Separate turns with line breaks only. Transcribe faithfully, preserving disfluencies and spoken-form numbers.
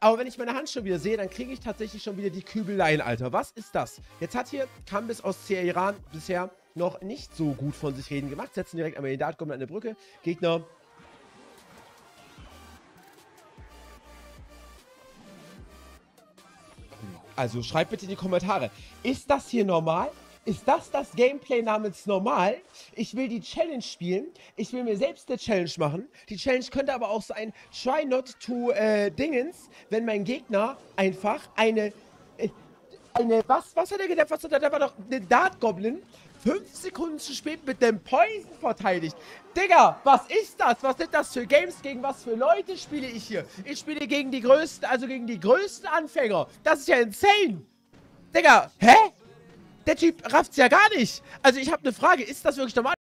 Aber wenn ich meine Hand schon wieder sehe, dann kriege ich tatsächlich schon wieder die Kübeleien, Alter. Was ist das? Jetzt hat hier Kambis aus C Iran bisher noch nicht so gut von sich reden gemacht. Setzen direkt einmal den Dart-Goblin an der Brücke. Gegner. Also schreibt bitte in die Kommentare. Ist das hier normal? Ist das das Gameplay namens normal? Ich will die Challenge spielen. Ich will mir selbst eine Challenge machen. Die Challenge könnte aber auch sein, try not to äh, Dingens, wenn mein Gegner einfach eine, äh, eine, was, was hat er gedacht? Was hat er, da war doch eine Dart-Goblin, fünf Sekunden zu spät mit dem Poison verteidigt. Digga, was ist das? Was sind das für Games? Gegen was für Leute spiele ich hier? Ich spiele gegen die größten, also gegen die größten Anfänger. Das ist ja insane. Digga, hä? Der Typ rafft's ja gar nicht. Also ich habe eine Frage, ist das wirklich normal?